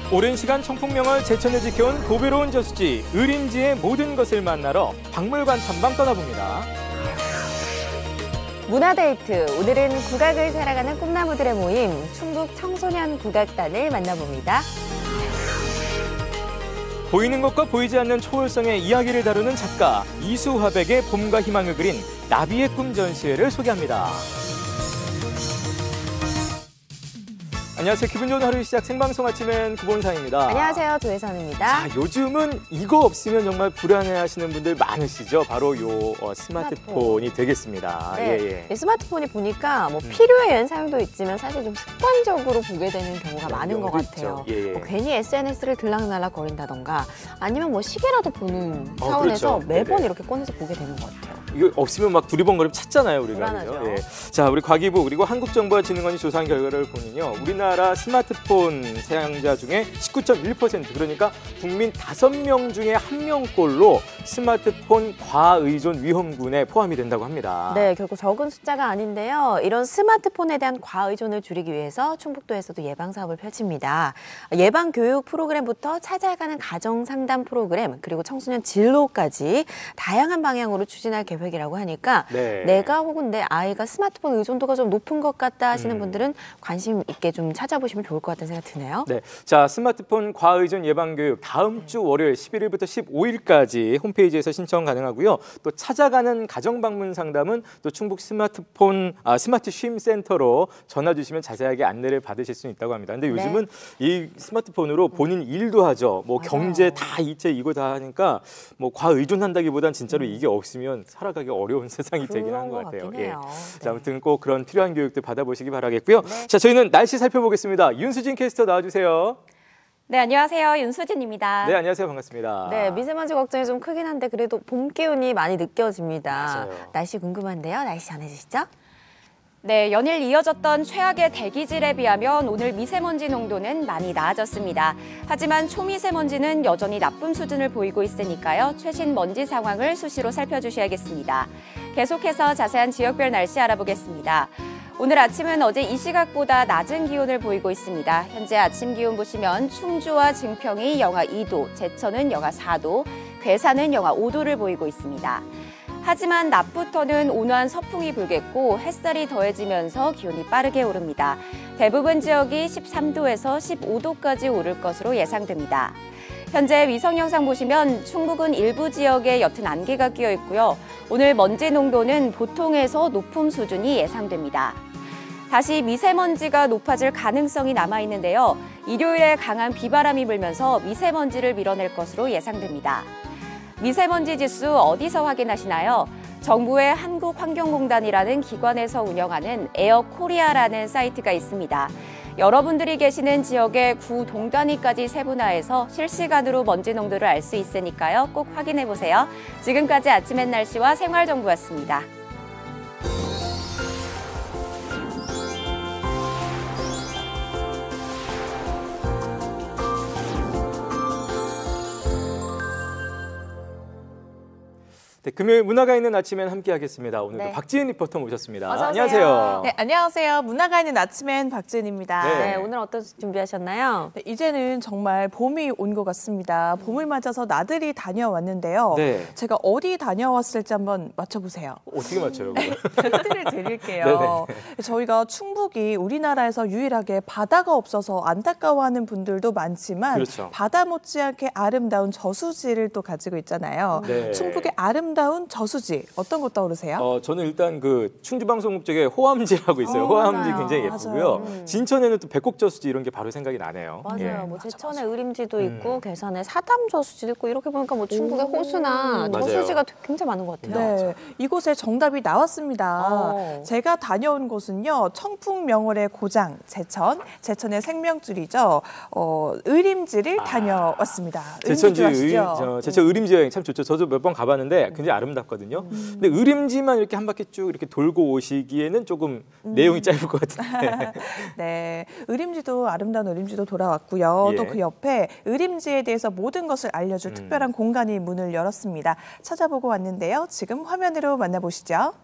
오랜 시간 청풍명을 제천에 지켜온 보배로운 저수지 의림지의 모든 것을 만나러 박물관 탐방 떠나봅니다. 문화데이트, 오늘은 국악을 살아가는 꿈나무들의 모임 충북 청소년 국악단을 만나봅니다. 보이는 것과 보이지 않는 초월성의 이야기를 다루는 작가 이수화백의 봄과 희망을 그린 나비의 꿈 전시회를 소개합니다. 안녕하세요. 기분 좋은 하루 시작 생방송 아침엔 구본상입니다. 안녕하세요. 조혜선입니다. 자, 요즘은 이거 없으면 정말 불안해하시는 분들 많으시죠? 바로 요 스마트폰이 되겠습니다. 네. 이 스마트폰이 보니까 뭐 필요에 의한 사용도 있지만 사실 좀 습관적으로 보게 되는 경우가 많은 것 같아요. 뭐 괜히 SNS를 들락날락 거린다던가 아니면 뭐 시계라도 보는 차원에서 그렇죠. 매번 이렇게 꺼내서 보게 되는 것 같아요. 이거 없으면 막 두리번거리면 찾잖아요, 우리가. 불안하죠. 예. 자, 우리 과기부 그리고 한국정보화진흥원이 조사한 결과를 보면요. 우리나라 스마트폰 사용자 중에 19.1%, 그러니까 국민 5명 중에 1명꼴로 스마트폰 과의존 위험군에 포함이 된다고 합니다. 네, 결국 적은 숫자가 아닌데요. 이런 스마트폰에 대한 과의존을 줄이기 위해서 충북도에서도 예방사업을 펼칩니다. 예방교육 프로그램부터 찾아가는 가정상담 프로그램, 그리고 청소년 진로까지 다양한 방향으로 추진할 계획이라고 하니까 내가 혹은 내 아이가 스마트폰 의존도가 좀 높은 것 같다 하시는 분들은 관심 있게 좀 찾아보시면 좋을 것 같다는 생각이 드네요. 네, 자, 스마트폰 과의존 예방교육 다음 주 월요일 11일부터 15일까지 홈페이지에서 신청 가능하고요. 또 찾아가는 가정방문 상담은 또 충북 스마트 쉼 센터로 전화 주시면 자세하게 안내를 받으실 수 있다고 합니다. 근데 요즘은 이 스마트폰으로 본인 일도 하죠. 뭐 경제 다 이체 이거 다 하니까 뭐 과의존한다기보단 진짜로 이게 없으면 살아가기 어려운 세상이 되긴 한 것 같아요. 예. 자, 아무튼 꼭 그런 필요한 교육들 받아보시기 바라겠고요. 자, 저희는 날씨 살펴보겠습니다. 윤수진 캐스터 나와주세요. 네, 안녕하세요. 윤수진입니다. 네, 안녕하세요. 반갑습니다. 네, 미세먼지 걱정이 좀 크긴 한데 그래도 봄 기운이 많이 느껴집니다. 맞아요. 날씨 궁금한데요. 날씨 전해주시죠. 네, 연일 이어졌던 최악의 대기질에 비하면 오늘 미세먼지 농도는 많이 나아졌습니다. 하지만 초미세먼지는 여전히 나쁨 수준을 보이고 있으니까요. 최신 먼지 상황을 수시로 살펴주셔야겠습니다. 계속해서 자세한 지역별 날씨 알아보겠습니다. 오늘 아침은 어제 이 시각보다 낮은 기온을 보이고 있습니다. 현재 아침 기온 보시면 충주와 증평이 영하 2도, 제천은 영하 4도, 괴산은 영하 5도를 보이고 있습니다. 하지만 낮부터는 온화한 서풍이 불겠고 햇살이 더해지면서 기온이 빠르게 오릅니다. 대부분 지역이 13도에서 15도까지 오를 것으로 예상됩니다. 현재 위성 영상 보시면 충북은 일부 지역에 옅은 안개가 끼어 있고요. 오늘 먼지 농도는 보통에서 높음 수준이 예상됩니다. 다시 미세먼지가 높아질 가능성이 남아있는데요. 일요일에 강한 비바람이 불면서 미세먼지를 밀어낼 것으로 예상됩니다. 미세먼지 지수 어디서 확인하시나요? 정부의 한국환경공단이라는 기관에서 운영하는 에어코리아라는 사이트가 있습니다. 여러분들이 계시는 지역의 구 동단위까지 세분화해서 실시간으로 먼지 농도를 알 수 있으니까요. 꼭 확인해보세요. 지금까지 아침엔 날씨와 생활정보였습니다. 네, 금요일 문화가 있는 아침엔 함께하겠습니다. 오늘도 박지은 리포터 모셨습니다. 어서 오세요. 안녕하세요. 네, 안녕하세요. 문화가 있는 아침엔 박지은입니다. 네, 오늘 어떤 준비하셨나요? 네, 이제는 정말 봄이 온 것 같습니다. 봄을 맞아서 나들이 다녀왔는데요. 제가 어디 다녀왔을지 한번 맞춰보세요. 어떻게 맞춰요? 힌트를 드릴게요. 저희가 충북이 우리나라에서 유일하게 바다가 없어서 안타까워하는 분들도 많지만 바다 못지않게 아름다운 저수지를 또 가지고 있잖아요. 충북의 아름다운 저수지 어떤 거 떠오르세요? 저는 일단 그 충주방송국 쪽에 호암지라고 있어요. 호암지 굉장히 예쁘고요. 진천에는 또 백곡저수지 이런 게 바로 생각이 나네요. 맞아요. 뭐 제천에 의림지도 있고 괴산에 사담저수지도 있고 이렇게 보니까 뭐 충북의 호수나 저수지가 굉장히 많은 것 같아요. 네, 이곳에 정답이 나왔습니다. 제가 다녀온 곳은요. 청풍명월의 고장 제천의 생명줄이죠. 의림지를 다녀왔습니다. 제천 의림지 여행 참 좋죠. 저도 몇 번 가봤는데 굉장히 아름답거든요. 근데 의림지만 이렇게 한 바퀴 쭉 이렇게 돌고 오시기에는 조금 내용이 짧을 것 같은데. 네, 의림지도 아름다운 의림지도 돌아왔고요. 또 그 옆에 의림지에 대해서 모든 것을 알려줄 특별한 공간이 문을 열었습니다. 찾아보고 왔는데요. 지금 화면으로 만나보시죠.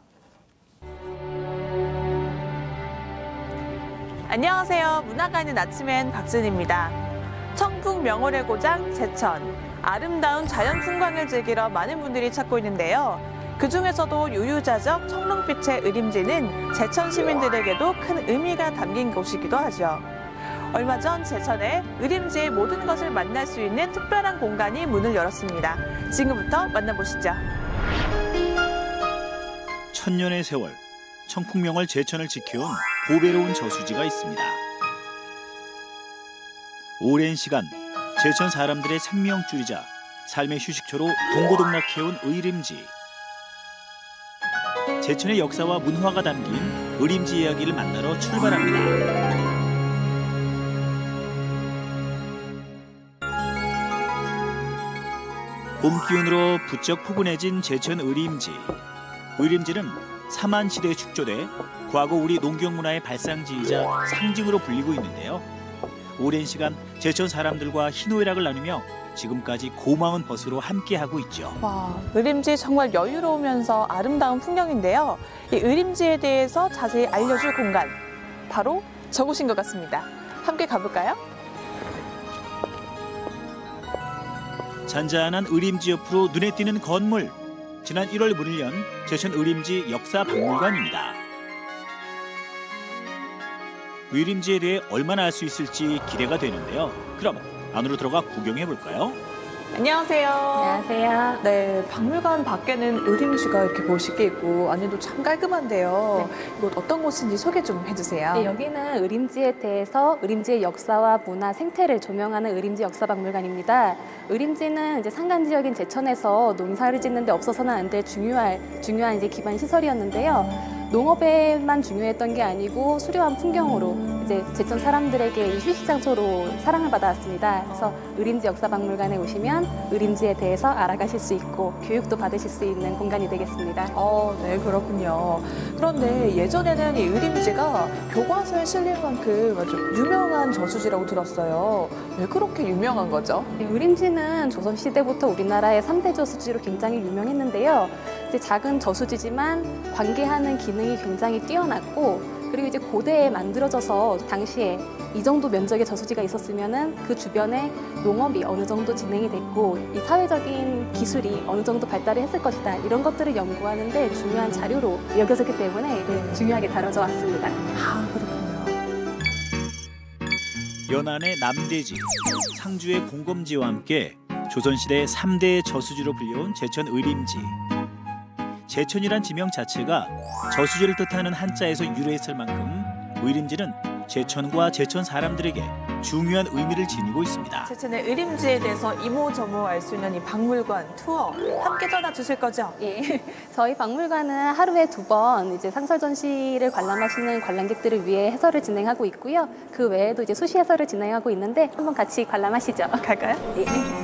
안녕하세요. 문화가 있는 아침엔 박진입니다. 청풍 명월의 고장 제천. 아름다운 자연 풍광을 즐기러 많은 분들이 찾고 있는데요. 그중에서도 유유자적 청롱빛의 의림지는 제천 시민들에게도 큰 의미가 담긴 곳이기도 하죠. 얼마 전 제천에 의림지의 모든 것을 만날 수 있는 특별한 공간이 문을 열었습니다. 지금부터 만나보시죠. 천년의 세월, 청풍명월 제천을 지켜온 보배로운 저수지가 있습니다. 오랜 시간 제천 사람들의 생명줄이자 삶의 휴식처로 동고동락해온 의림지. 제천의 역사와 문화가 담긴 의림지 이야기를 만나러 출발합니다. 봄 기운으로 부쩍 포근해진 제천 의림지. 의림지는 삼한시대에 축조돼 과거 우리 농경문화의 발상지이자 상징으로 불리고 있는데요. 오랜 시간 제천 사람들과 희노애락을 나누며 지금까지 고마운 벗으로 함께하고 있죠. 와, 의림지 정말 여유로우면서 아름다운 풍경인데요. 이 의림지에 대해서 자세히 알려줄 공간, 바로 저곳인 것 같습니다. 함께 가볼까요? 잔잔한 의림지 옆으로 눈에 띄는 건물. 지난 1월 문을 연 제천 의림지 역사박물관입니다. 의림지에 대해 얼마나 알 수 있을지 기대가 되는데요. 그럼 안으로 들어가 구경해 볼까요? 안녕하세요. 안녕하세요. 네, 박물관 밖에는 의림지가 이렇게 멋있게 있고 안에도 참 깔끔한데요. 네. 이곳 어떤 곳인지 소개 좀 해주세요. 네, 여기는 의림지에 대해서 의림지의 역사와 문화, 생태를 조명하는 의림지 역사박물관입니다. 의림지는 이제 산간 지역인 제천에서 농사를 짓는데 없어서는 안 될 중요한 이제 기반 시설이었는데요. 농업에만 중요했던 게 아니고 수려한 풍경으로 이제 제천 사람들에게 휴식 장소로 사랑을 받아왔습니다. 그래서 의림지 역사박물관에 오시면 의림지에 대해서 알아가실 수 있고 교육도 받으실 수 있는 공간이 되겠습니다. 네, 그렇군요. 그런데 예전에는 이 의림지가 교과서에 실릴 만큼 아주 유명한 저수지라고 들었어요. 왜 그렇게 유명한 거죠? 네, 의림지는 조선시대부터 우리나라의 3대 저수지로 굉장히 유명했는데요. 이제 작은 저수지지만 관계하는 기능이 굉장히 뛰어났고, 그리고 이제 고대에 만들어져서 당시에 이 정도 면적의 저수지가 있었으면은 그 주변에 농업이 어느 정도 진행이 됐고 이 사회적인 기술이 어느 정도 발달을 했을 것이다. 이런 것들을 연구하는데 중요한 자료로 여겨졌기 때문에 중요하게 다뤄져 왔습니다. 아, 그렇군요. 연안의 남대지, 상주의 공검지와 함께 조선시대 3대 저수지로 불려온 제천 의림지. 제천이란 지명 자체가 저수지를 뜻하는 한자에서 유래했을 만큼 의림지는 제천과 제천 사람들에게 중요한 의미를 지니고 있습니다. 제천의 의림지에 대해서 이모저모 알 수 있는 이 박물관 투어 함께 떠나주실 거죠? 예, 저희 박물관은 하루에 2번 이제 상설 전시를 관람하시는 관람객들을 위해 해설을 진행하고 있고요. 그 외에도 이제 수시 해설을 진행하고 있는데 한번 같이 관람하시죠. 갈까요? 예.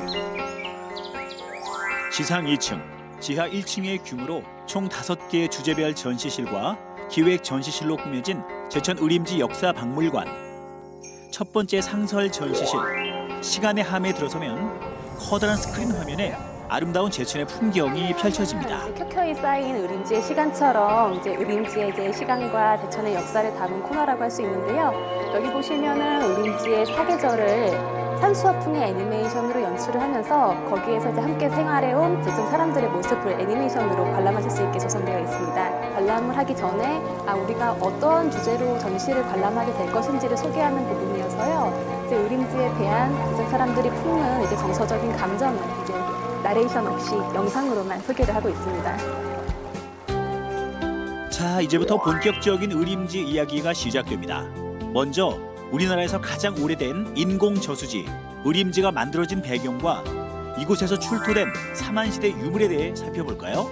지상 2층, 지하 1층의 규모로 총 5개의 주제별 전시실과 기획 전시실로 꾸며진 제천 의림지 역사박물관. 첫 번째 상설 전시실, 시간의 함에 들어서면 커다란 스크린 화면에 아름다운 제천의 풍경이 펼쳐집니다. 켜켜이 쌓인 의림지의 시간처럼 이제 의림지의 이제 시간과 제천의 역사를 담은 코너라고 할 수 있는데요. 여기 보시면은 의림지의 사계절을 산수화풍의 애니메이션으로 연출을 하면서 거기에서 이제 함께 생활해온 제천 사람들의 모습을 애니메이션으로 관람하실 수 있게 조성되어 있습니다. 관람을 하기 전에 우리가 어떤 주제로 전시를 관람하게 될 것인지를 소개하는 부분이어서요. 이제 의림지에 대한 제천 사람들이 품는 이제 정서적인 감정을 이제 나레이션 없이 영상으로만 소개를 하고 있습니다. 자, 이제부터 본격적인 의림지 이야기가 시작됩니다. 먼저 우리나라에서 가장 오래된 인공 저수지 의림지가 만들어진 배경과 이곳에서 출토된 삼한시대 유물에 대해 살펴볼까요?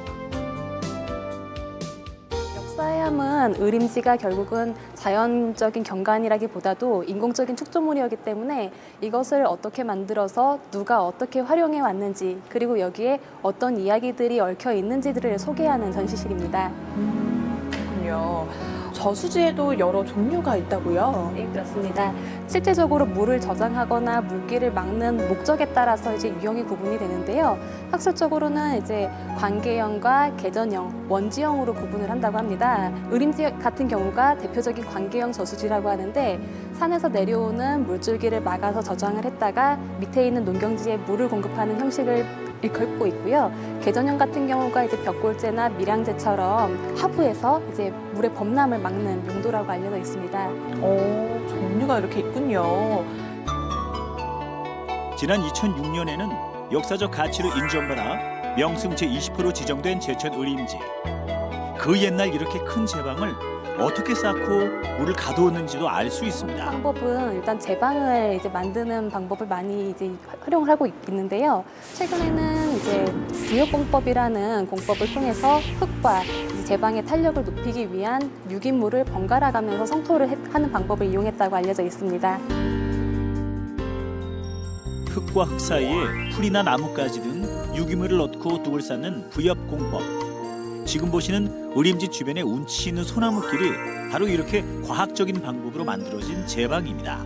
역사의 함은 의림지가 결국은 자연적인 경관이라기보다도 인공적인 축조물이었기 때문에 이것을 어떻게 만들어서 누가 어떻게 활용해 왔는지, 그리고 여기에 어떤 이야기들이 얽혀 있는지들을 소개하는 전시실입니다. 그렇군요. 저수지에도 여러 종류가 있다고요? 네, 그렇습니다. 실제적으로 물을 저장하거나 물길을 막는 목적에 따라서 이제 유형이 구분이 되는데요. 학술적으로는 이제 관계형과 계전형, 원지형으로 구분을 한다고 합니다. 의림지 같은 경우가 대표적인 관계형 저수지라고 하는데 산에서 내려오는 물줄기를 막아서 저장을 했다가 밑에 있는 농경지에 물을 공급하는 형식을 일컫고 있고요. 계전형 같은 경우가 이제 벽골재나 밀양재처럼 하부에서 이제 물의 범람을 막는 용도라고 알려져 있습니다. 종류가 이렇게 있군요. 지난 2006년에는 역사적 가치로 인정받아 명승 제20호로 지정된 제천 의림지. 그 옛날 이렇게 큰 제방을 어떻게 쌓고 물을 가두었는지도 알 수 있습니다. 방법은 일단 제방을 이제 만드는 방법을 많이 이제 활용을 하고 있는데요. 최근에는 이제 부역공법이라는 공법을 통해서 흙과 이제 제방의 탄력을 높이기 위한 유기물을 번갈아 가면서 성토를 하는 방법을 이용했다고 알려져 있습니다. 흙과 흙 사이에 풀이나 나뭇가지 등 유기물을 넣고 둑을 쌓는 부엽공법. 지금 보시는 의림지 주변에 운치 있는 소나무길이 바로 이렇게 과학적인 방법으로 만들어진 제방입니다.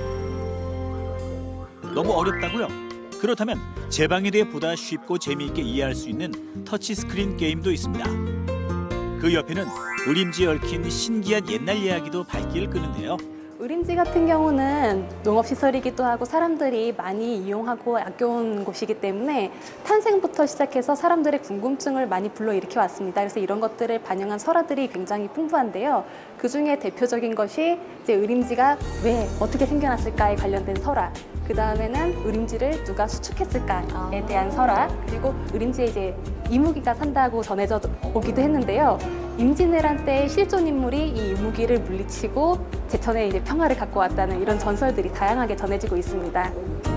너무 어렵다고요? 그렇다면 제방에 대해 보다 쉽고 재미있게 이해할 수 있는 터치스크린 게임도 있습니다. 그 옆에는 의림지에 얽힌 신기한 옛날 이야기도 발길을 끄는데요. 의림지 같은 경우는 농업시설이기도 하고 사람들이 많이 이용하고 아껴온 곳이기 때문에 탄생부터 시작해서 사람들의 궁금증을 많이 불러일으켜 왔습니다. 그래서 이런 것들을 반영한 설화들이 굉장히 풍부한데요. 그중에 대표적인 것이 이제 의림지가 왜 어떻게 생겨났을까에 관련된 설화. 그 다음에는 의림지를 누가 수축했을까에 대한 설화. 그리고 의림지에 이제 이무기가 산다고 전해져 오기도 했는데요. 임진왜란 때 실존 인물이 이 이무기를 물리치고 제천에 이제 평화를 갖고 왔다는 이런 전설들이 다양하게 전해지고 있습니다.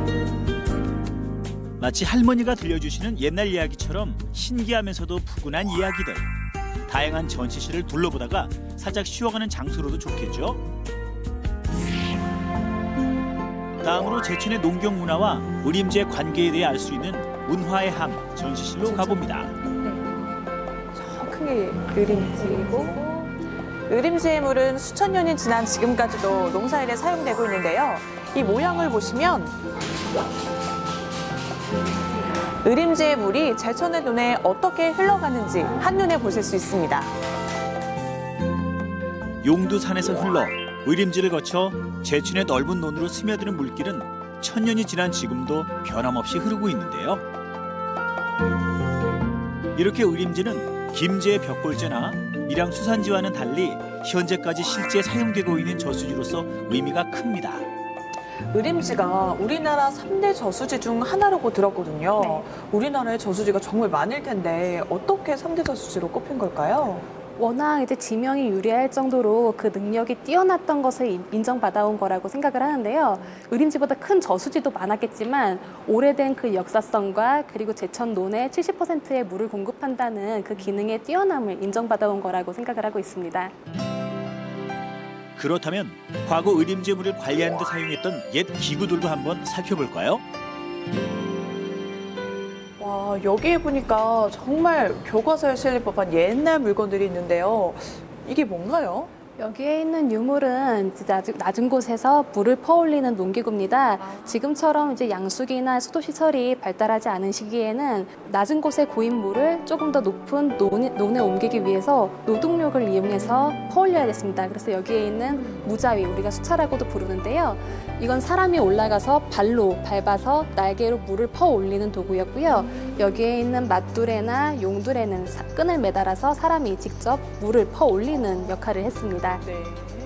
마치 할머니가 들려주시는 옛날 이야기처럼 신기하면서도 푸근한 이야기들. 다양한 전시실을 둘러보다가 살짝 쉬어가는 장소로도 좋겠죠? 다음으로 제천의 농경 문화와 의림지의 관계에 대해 알 수 있는 문화의 항 전시실로 가봅니다. 저 큰 게 의림지고 의림지의 물은 수천 년이 지난 지금까지도 농사일에 사용되고 있는데요. 이 모양을 보시면 의림지의 물이 제천의 논에 어떻게 흘러가는지 한눈에 보실 수 있습니다. 용두산에서 흘러 의림지를 거쳐 제천의 넓은 논으로 스며드는 물길은 천년이 지난 지금도 변함없이 흐르고 있는데요. 이렇게 의림지는 김제의 벽골재나 밀양 수산지와는 달리 현재까지 실제 사용되고 있는 저수지로서 의미가 큽니다. 의림지가 우리나라 3대 저수지 중 하나라고 들었거든요. 네. 우리나라에 저수지가 정말 많을 텐데 어떻게 3대 저수지로 꼽힌 걸까요? 워낙 이제 지명이 유리할 정도로 그 능력이 뛰어났던 것을 인정받아온 거라고 생각을 하는데요. 의림지보다 큰 저수지도 많았겠지만 오래된 그 역사성과 그리고 제천 논의 70%의 물을 공급한다는 그 기능의 뛰어남을 인정받아온 거라고 생각을 하고 있습니다. 그렇다면 과거 의림지의 물을 관리하는 데 사용했던 옛 기구들도 한번 살펴볼까요? 와, 여기에 보니까 정말 교과서에 실릴 법한 옛날 물건들이 있는데요. 이게 뭔가요? 여기에 있는 유물은 진짜 아주 낮은 곳에서 물을 퍼올리는 농기구입니다. 지금처럼 이제 양수기나 수도 시설이 발달하지 않은 시기에는 낮은 곳에 고인 물을 조금 더 높은 논에 옮기기 위해서 노동력을 이용해서 퍼올려야 됐습니다. 그래서 여기에 있는 무자위, 우리가 수차라고도 부르는데요. 이건 사람이 올라가서 발로 밟아서 날개로 물을 퍼올리는 도구였고요. 여기에 있는 맞두레나 용두레는 끈을 매달아서 사람이 직접 물을 퍼올리는 역할을 했습니다. 네.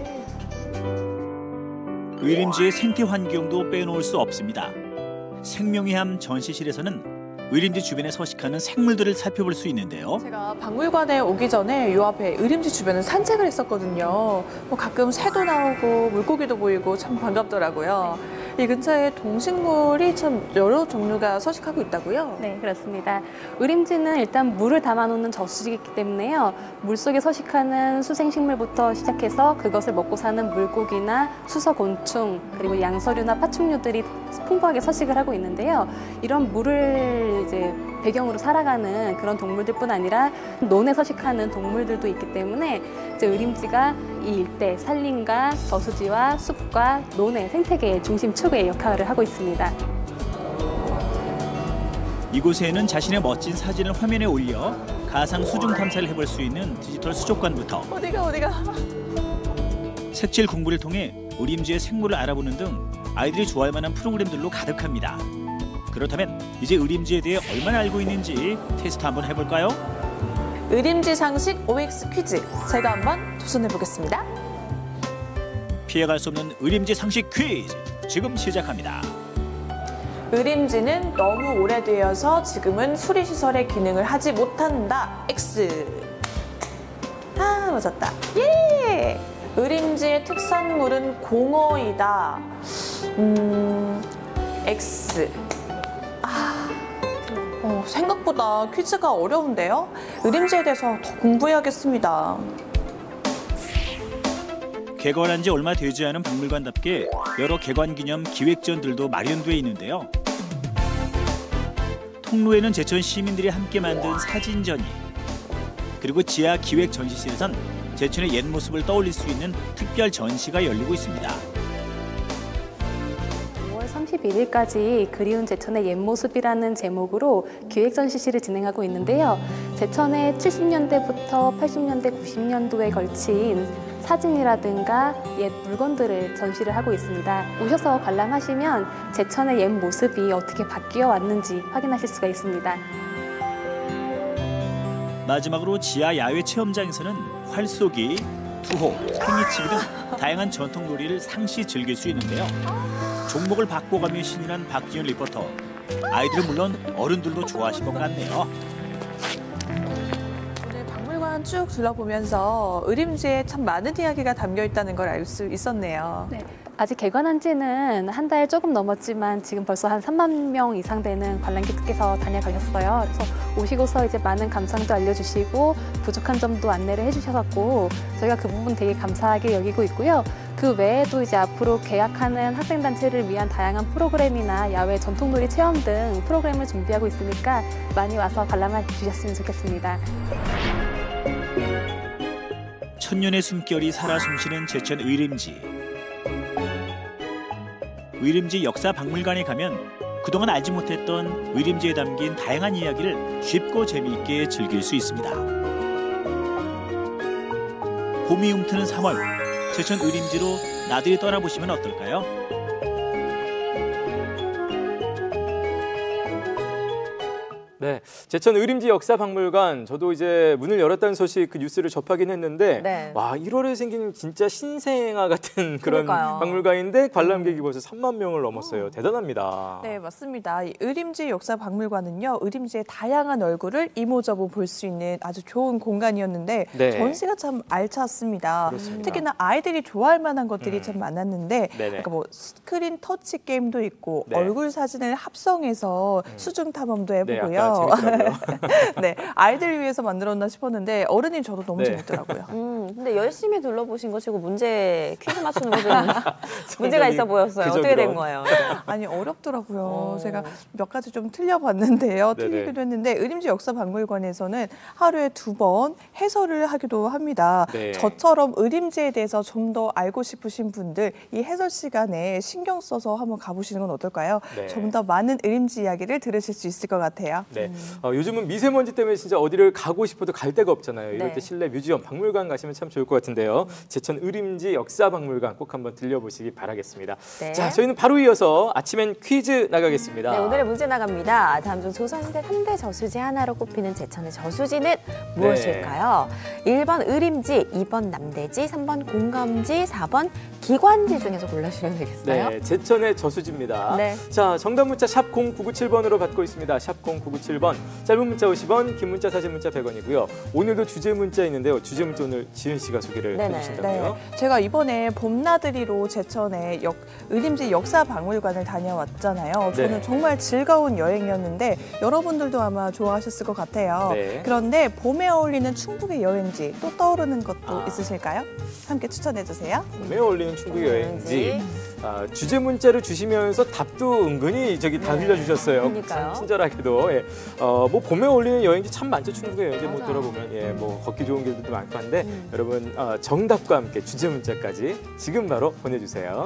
의림지의 생태 환경도 빼놓을 수 없습니다. 생명의함 전시실에서는 의림지 주변에 서식하는 생물들을 살펴볼 수 있는데요. 제가 박물관에 오기 전에 요 앞에 의림지 주변을 산책을 했었거든요. 가끔 새도 나오고 물고기도 보이고 참 반갑더라고요. 이 근처에 동식물이 참 여러 종류가 서식하고 있다고요? 네, 그렇습니다. 의림지는 일단 물을 담아놓는 저수지이기 때문에요. 물속에 서식하는 수생식물부터 시작해서 그것을 먹고 사는 물고기나 수서곤충, 그리고 양서류나 파충류들이 풍부하게 서식을 하고 있는데요. 이런 물을 이제 배경으로 살아가는 그런 동물들뿐 아니라 논에 서식하는 동물들도 있기 때문에 이제 의림지가 이 일대 산림과 저수지와 숲과 논의 생태계의 중심축의 역할을 하고 있습니다. 이곳에는 자신의 멋진 사진을 화면에 올려 가상 수중 탐사를 해볼 수 있는 디지털 수족관부터 어디가? 색칠 공부를 통해 의림지의 생물을 알아보는 등 아이들이 좋아할 만한 프로그램들로 가득합니다. 그렇다면 이제 의림지에 대해 얼마나 알고 있는지 테스트 한번 해볼까요? 의림지 상식 OX 퀴즈 제가 한번 도전해 보겠습니다. 피해갈 수 없는 의림지 상식 퀴즈 지금 시작합니다. 의림지는 너무 오래되어서 지금은 수리시설의 기능을 하지 못한다. X. 아, 맞았다. 예! 의림지의 특산물은 공어이다. X. 생각보다 퀴즈가 어려운데요. 의림지에 대해서 더 공부해야겠습니다. 개관한 지 얼마 되지 않은 박물관답게 여러 개관 기념 기획전들도 마련돼 있는데요. 통로에는 제천 시민들이 함께 만든 사진전이, 그리고 지하 기획 전시실에선 제천의 옛 모습을 떠올릴 수 있는 특별 전시가 열리고 있습니다. 5월 31일까지 그리운 제천의 옛 모습이라는 제목으로 기획 전시실을 진행하고 있는데요. 제천의 70년대부터 80년대, 90년도에 걸친 사진이라든가 옛 물건들을 전시를 하고 있습니다. 오셔서 관람하시면 제천의 옛 모습이 어떻게 바뀌어 왔는지 확인하실 수가 있습니다. 마지막으로 지하 야외 체험장에서는 활쏘기, 투호, 팽이치기 등 다양한 전통 놀이를 상시 즐길 수 있는데요. 종목을 바꿔가며 신인한 박지윤 리포터. 아이들은 물론 어른들도 좋아하실 것 같네요. 오늘 박물관 쭉 둘러보면서 의림지에 참 많은 이야기가 담겨 있다는 걸 알 수 있었네요. 네, 아직 개관한 지는 한 달 조금 넘었지만 지금 벌써 한 3만 명 이상 되는 관람객께서 다녀가셨어요. 그래서 오시고서 이제 많은 감상도 알려주시고 부족한 점도 안내를 해주셔서 저희가 그 부분 되게 감사하게 여기고 있고요. 그 외에도 이제 앞으로 개학하는 학생단체를 위한 다양한 프로그램이나 야외 전통놀이 체험 등 프로그램을 준비하고 있으니까 많이 와서 관람해 주셨으면 좋겠습니다. 천년의 숨결이 살아 숨쉬는 제천 의림지. 의림지 역사박물관에 가면 그동안 알지 못했던 의림지에 담긴 다양한 이야기를 쉽고 재미있게 즐길 수 있습니다. 봄이 움트는 3월, 제천 의림지로 나들이 떠나보시면 어떨까요? 네, 제천 의림지 역사박물관 저도 이제 문을 열었다는 소식 그 뉴스를 접하긴 했는데 네. 와 1월에 생긴 진짜 신생아 같은 그런 그러니까요. 박물관인데 관람객이 벌써 3만 명을 넘었어요. 대단합니다. 네, 맞습니다. 이 의림지 역사박물관은요, 의림지의 다양한 얼굴을 이모저모 볼 수 있는 아주 좋은 공간이었는데 네. 전시가 참 알찼습니다. 그렇습니다. 특히나 아이들이 좋아할 만한 것들이 참 많았는데 네네. 그러니까 뭐 스크린 터치 게임도 있고 네. 얼굴 사진을 합성해서 수중 탐험도 해보고요. 아까 재밌더라고요. 네, 아이들 위해서 만들었나 싶었는데 어른이 저도 너무 네. 재밌더라고요. 근데 열심히 둘러보신 것이고 문제 퀴즈 맞추는 거 좀 문제가 있어 보였어요. 그저 어떻게 된 그런. 거예요? 아니 어렵더라고요. 제가 몇 가지 좀 틀려봤는데요. 네네. 틀리기도 했는데 의림지 역사박물관에서는 하루에 2번 해설을 하기도 합니다. 네. 저처럼 의림지에 대해서 좀 더 알고 싶으신 분들 이 해설 시간에 신경 써서 한번 가보시는 건 어떨까요? 네. 좀 더 많은 의림지 이야기를 들으실 수 있을 것 같아요. 네, 요즘은 미세먼지 때문에 진짜 어디를 가고 싶어도 갈 데가 없잖아요. 이럴 네. 때 실내 뮤지엄, 박물관 가시면 참 좋을 것 같은데요. 제천 의림지 역사박물관 꼭 한번 들려보시기 바라겠습니다. 네. 자, 저희는 바로 이어서 아침엔 퀴즈 나가겠습니다. 네, 오늘의 문제 나갑니다. 다음 중 조선시대 3대 저수지 하나로 꼽히는 제천의 저수지는 무엇일까요? 1번 의림지, 2번 남대지, 3번 공감지, 4번 기관지 중에서 골라주시면 되겠어요. 네, 제천의 저수지입니다. 네. 자, 정답 문자 샵 0997번으로 받고 있습니다. 샵 0997번. 짧은 문자 50원, 긴 문자 사진 문자 100원이고요. 오늘도 주제 문자 있는데요. 주제 문자 오늘 지은 씨가 소개를 네네. 해주신다고요? 네, 제가 이번에 봄나들이로 제천의 의림지 역사박물관을 다녀왔잖아요. 저는 네. 정말 즐거운 여행이었는데 여러분들도 아마 좋아하셨을 것 같아요. 네. 그런데 봄에 어울리는 충북의 여행지 또 떠오르는 것도 아. 있으실까요? 함께 추천해 주세요. 봄에 어울리는 충북 여행지. 주제 문자를 주시면서 답도 은근히 다 흘려주셨어요. 그러니까요. 참 친절하게도. 예. 뭐 봄에 어울리는 여행지 참 많죠. 충북의 여행지 뭐 돌아보면 예, 뭐 걷기 좋은 길들도 많고 한데 여러분 정답과 함께 주제 문자까지 지금 바로 보내주세요.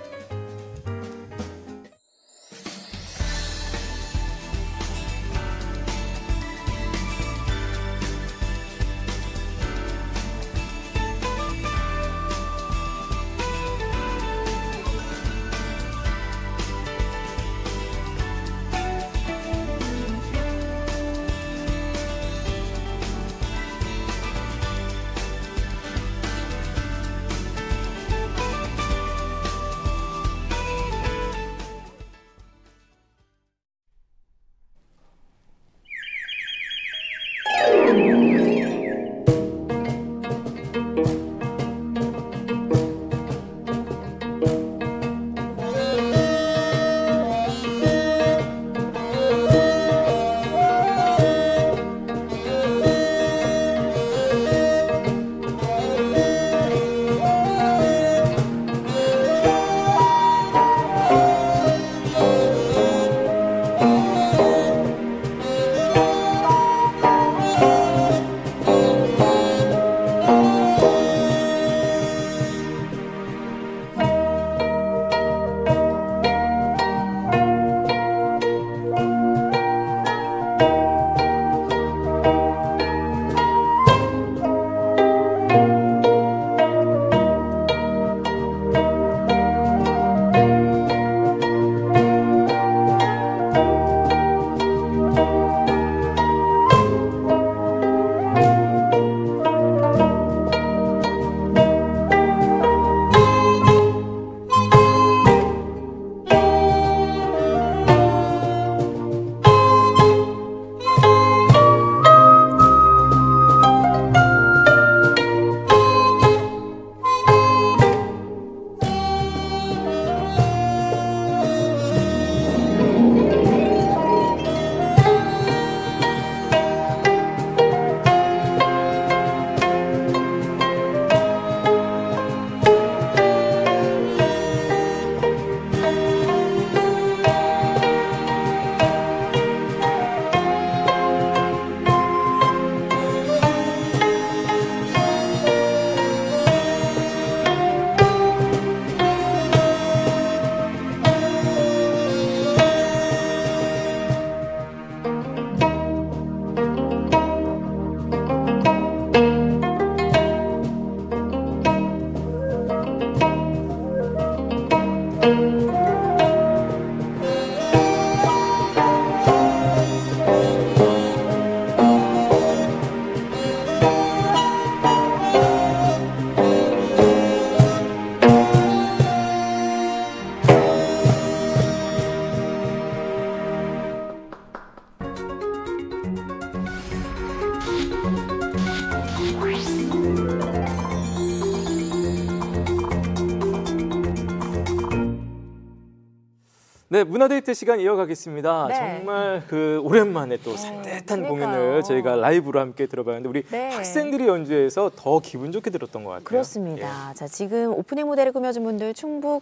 네, 문화데이트 시간 이어가겠습니다. 네. 정말 그 오랜만에 또 산뜻한 공연을 저희가 라이브로 함께 들어봤는데 우리 학생들이 연주해서 더 기분 좋게 들었던 것 같아요. 그렇습니다. 자, 지금 오프닝 무대를 꾸며준 분들 충북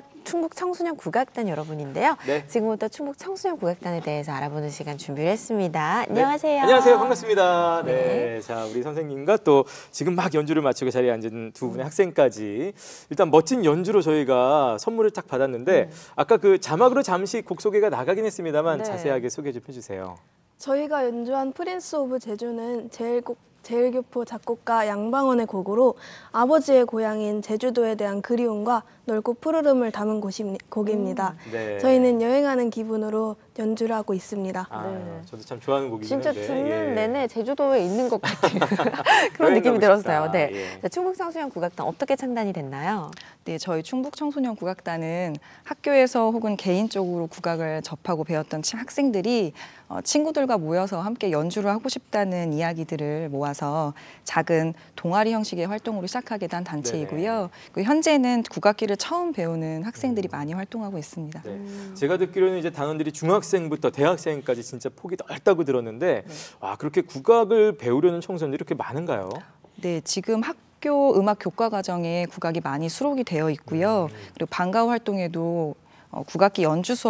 청소년 국악단 여러분인데요. 지금부터 충북 청소년 국악단에 대해서 알아보는 시간 준비를 했습니다. 안녕하세요. 안녕하세요. 반갑습니다. 네. 자, 우리 선생님과 또 지금 막 연주를 마치고 자리에 앉은 두 분의 학생까지 일단 멋진 연주로 저희가 선물을 딱 받았는데 아까 그 자막으로 잠시 곡 소개가 나가긴 했습니다만 자세하게 소개 좀 해주세요. 저희가 연주한 프린스 오브 제주는 제일교포 작곡가 양방원의 곡으로 아버지의 고향인 제주도에 대한 그리움과 넓고 푸르름을 담은 곡입니다. 저희는 여행하는 기분으로 연주를 하고 있습니다. 저도 참 좋아하는 곡이긴 진짜 한데. 듣는 내내 제주도에 있는 것 같은 그런 느낌이 들었어요. 자, 충북 청소년 국악단 어떻게 창단이 됐나요? 네, 저희 충북 청소년 국악단은 학교에서 혹은 개인적으로 국악을 접하고 배웠던 학생들이 친구들과 모여서 함께 연주를 하고 싶다는 이야기들을 모아서 작은 동아리 형식의 활동으로 시작하게 된 단체이고요. 현재는 국악기를 처음 배우는 학생들이 많이 활동하고 있습니다. 제가 듣기로는 이제 단원들이 중학생부터 대학생까지 진짜 폭이 넓다고 들었는데 와, 그렇게 국악을 배우려는 청소년들이 이렇게 많은가요? 네, 지금 학교 음악 교과 과정에 국악이 많이 수록이 되어 있고요. 그리고 방과 후 활동에도 국악기 연주 수업이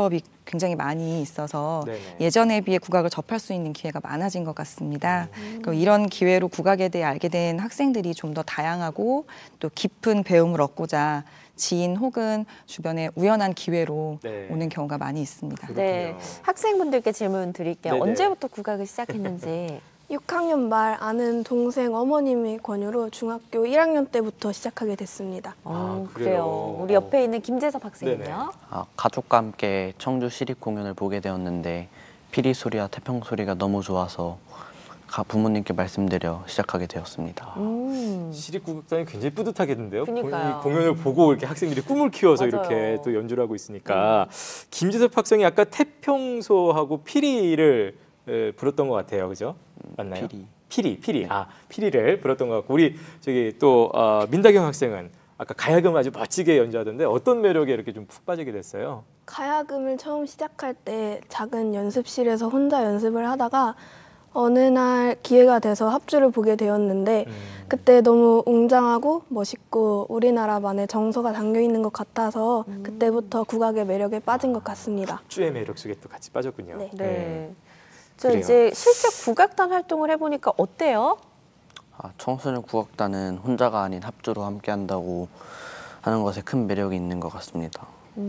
굉장히 많이 있어서 네네. 예전에 비해 국악을 접할 수 있는 기회가 많아진 것 같습니다. 이런 기회로 국악에 대해 알게 된 학생들이 좀 더 다양하고 또 깊은 배움을 얻고자 지인 혹은 주변의 우연한 기회로 네. 오는 경우가 많이 있습니다. 네, 학생분들께 질문 드릴게요. 네네. 언제부터 국악을 시작했는지. 6학년 말 아는 동생 어머님의 권유로 중학교 1학년 때부터 시작하게 됐습니다. 아, 그래요. 그래요? 우리 옆에 있는 김재섭 학생은요? 네네. 가족과 함께 청주 시립 공연을 보게 되었는데 피리 소리와 태평 소리가 너무 좋아서 부모님께 말씀드려 시작하게 되었습니다. 시립국악단이 굉장히 뿌듯하겠는데요. 그러니까요. 공연을 보고 이렇게 학생들이 꿈을 키워서 맞아요. 이렇게 또 연주를 하고 있으니까 김재섭 학생이 아까 태평소하고 피리를 불었던 것 같아요, 그죠? 맞나요? 피리. 아, 피리를 불었던 것 같고 우리 저기 또 민다경 학생은 아까 가야금 아주 멋지게 연주하던데 어떤 매력에 이렇게 좀 푹 빠지게 됐어요? 가야금을 처음 시작할 때 작은 연습실에서 혼자 연습을 하다가 어느 날 기회가 돼서 합주를 보게 되었는데 그때 너무 웅장하고 멋있고 우리나라만의 정서가 담겨 있는 것 같아서 그때부터 국악의 매력에 빠진 것 같습니다. 합주의 매력 속에 또 같이 빠졌군요. 네. 네. 저 그래요. 이제 실제 국악단 활동을 해보니까 어때요? 청소년 국악단은 혼자가 아닌 합주로 함께 한다고 하는 것에 큰 매력이 있는 것 같습니다.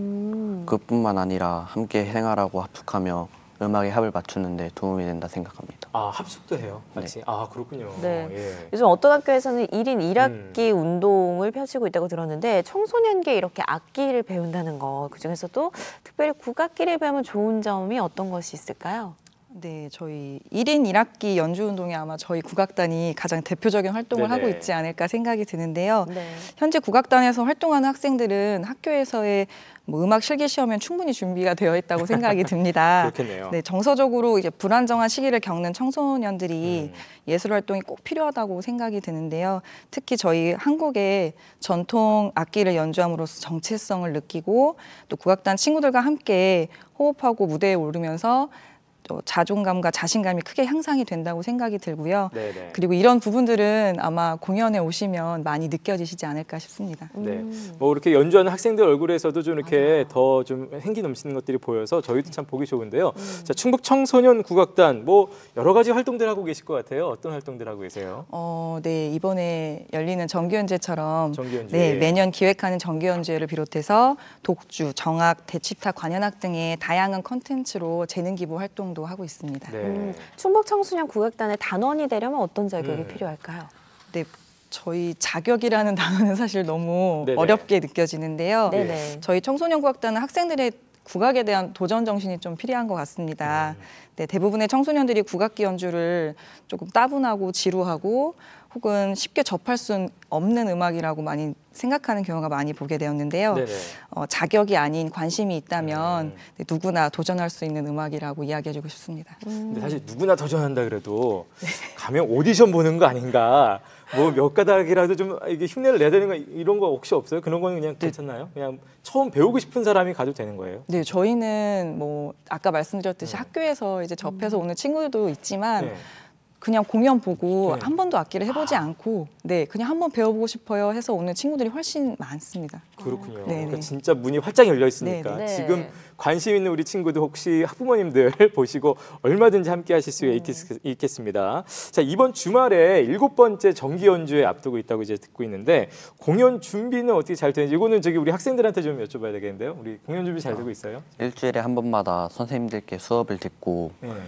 그뿐만 아니라 함께 생활하고 합숙하며 음악의 합을 맞추는 데 도움이 된다 생각합니다. 아, 합숙도 해요? 같이? 네. 아, 그렇군요. 네. 예. 요즘 어떤 학교에서는 1인 1악기 운동을 펼치고 있다고 들었는데 청소년기에 이렇게 악기를 배운다는 거 그중에서도 특별히 국악기를 배우면 좋은 점이 어떤 것이 있을까요? 네, 저희 1인 1악기 연주 운동이 아마 저희 국악단이 가장 대표적인 활동을 네네. 하고 있지 않을까 생각이 드는데요. 네. 현재 국악단에서 활동하는 학생들은 학교에서의 음악 실기 시험엔 충분히 준비가 되어 있다고 생각이 듭니다. 그렇겠네요. 네, 정서적으로 이제 불안정한 시기를 겪는 청소년들이 예술 활동이 꼭 필요하다고 생각이 드는데요. 특히 저희 한국의 전통 악기를 연주함으로써 정체성을 느끼고 또 국악단 친구들과 함께 호흡하고 무대에 오르면서 또 자존감과 자신감이 크게 향상이 된다고 생각이 들고요. 네네. 그리고 이런 부분들은 아마 공연에 오시면 많이 느껴지시지 않을까 싶습니다. 네, 뭐 이렇게 연주하는 학생들 얼굴에서도 좀 이렇게 더 좀 행기 넘치는 것들이 보여서 저희도 참 보기 좋은데요. 자, 충북 청소년 국악단 뭐 여러 가지 활동들 하고 계실 것 같아요. 어떤 활동들 하고 계세요? 네, 이번에 열리는 정기연재처럼 정기연재. 네, 매년 기획하는 정기연재를 비롯해서 독주, 정악, 대치타, 관현악 등의 다양한 컨텐츠로 재능 기부 활동도 하고 있습니다. 네. 충북 청소년 국악단의 단원이 되려면 어떤 자격이 필요할까요? 네, 저희 자격이라는 단어는 사실 너무 네네. 어렵게 느껴지는데요. 네네. 저희 청소년 국악단은 학생들의 국악에 대한 도전 정신이 좀 필요한 것 같습니다. 네, 대부분의 청소년들이 국악기 연주를 조금 따분하고 지루하고 혹은 쉽게 접할 수 없는 음악이라고 많이 생각하는 경우가 많이 보게 되었는데요. 네네. 자격이 아닌 관심이 있다면 네, 누구나 도전할 수 있는 음악이라고 이야기해주고 싶습니다. 근데 사실 누구나 도전한다 그래도 가면 오디션 보는 거 아닌가? 뭐 몇 가닥이라도 좀 이게 흉내를 내야 되는 거 이런 거 혹시 없어요? 그런 거는 그냥 괜찮나요? 그냥 처음 배우고 싶은 사람이 가도 되는 거예요? 네, 저희는 뭐 아까 말씀드렸듯이 학교에서 이제 접해서 오는 친구들도 있지만 네. 그냥 공연 보고 네. 한 번도 악기를 해보지 않고 네, 그냥 한번 배워보고 싶어요 해서 오는 친구들이 훨씬 많습니다. 그렇군요. 네네. 그러니까 진짜 문이 활짝 열려 있으니까 네네. 지금 관심 있는 우리 친구들 혹시 학부모님들 보시고 얼마든지 함께 하실 수 있겠습니다. 자, 이번 주말에 7번째 정기 연주회 앞두고 있다고 이제 듣고 있는데 공연 준비는 어떻게 잘 되는지 이거는 저기 우리 학생들한테 좀 여쭤봐야 되겠는데요. 우리 공연 준비 잘 되고 있어요? 일주일에 한 번마다 선생님들께 수업을 듣고